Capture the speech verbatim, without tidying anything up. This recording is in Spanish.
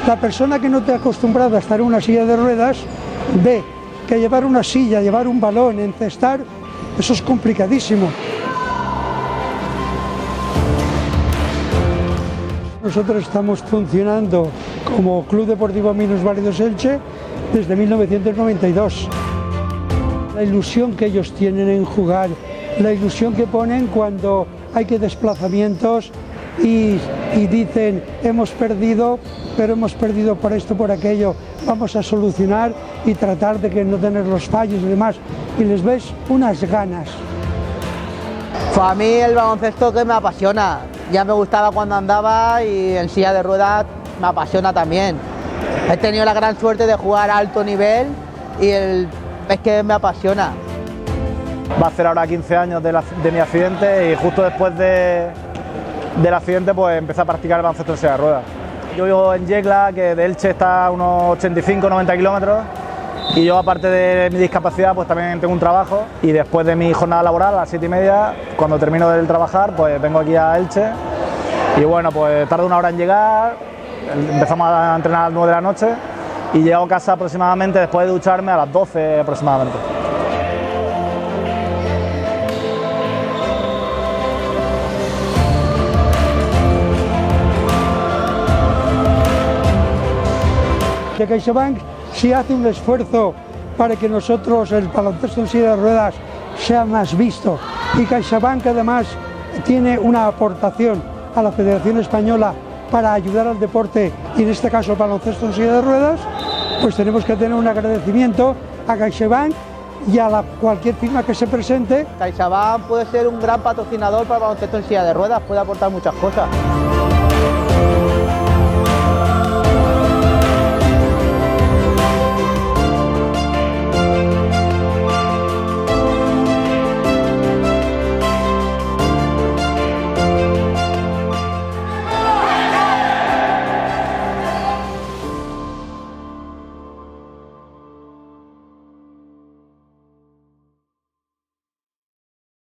La persona que no esté acostumbrada a estar en una silla de ruedas ve que llevar una silla, llevar un balón, encestar, eso es complicadísimo. Nosotros estamos funcionando como Club Deportivo Minusválidos Elche desde mil novecientos noventa y dos. La ilusión que ellos tienen en jugar, la ilusión que ponen cuando hay que desplazamientos y, y dicen hemos perdido, pero hemos perdido por esto, por aquello, vamos a solucionar y tratar de que no tener los fallos y demás. Y les ves unas ganas. Pues a mí el baloncesto que me apasiona. Ya me gustaba cuando andaba y en silla de ruedas me apasiona también. He tenido la gran suerte de jugar a alto nivel y el, es que me apasiona. Va a hacer ahora quince años de, la, de mi accidente y justo después de, del accidente pues empecé a practicar el baloncesto en silla de ruedas. Yo vivo en Yecla, que de Elche está a unos ochenta y cinco noventa kilómetros, y yo, aparte de mi discapacidad, pues también tengo un trabajo, y después de mi jornada laboral a las siete y media, cuando termino de trabajar, pues vengo aquí a Elche y bueno, pues tardo una hora en llegar. Empezamos a entrenar a las nueve de la noche y llego a casa aproximadamente, después de ducharme, a las doce aproximadamente. De CaixaBank sí hace un esfuerzo para que nosotros, el baloncesto en silla de ruedas, sea más visto, y CaixaBank además tiene una aportación a la Federación Española para ayudar al deporte, y en este caso el baloncesto en silla de ruedas, pues tenemos que tener un agradecimiento a CaixaBank y a la, cualquier firma que se presente. CaixaBank puede ser un gran patrocinador para el baloncesto en silla de ruedas, puede aportar muchas cosas.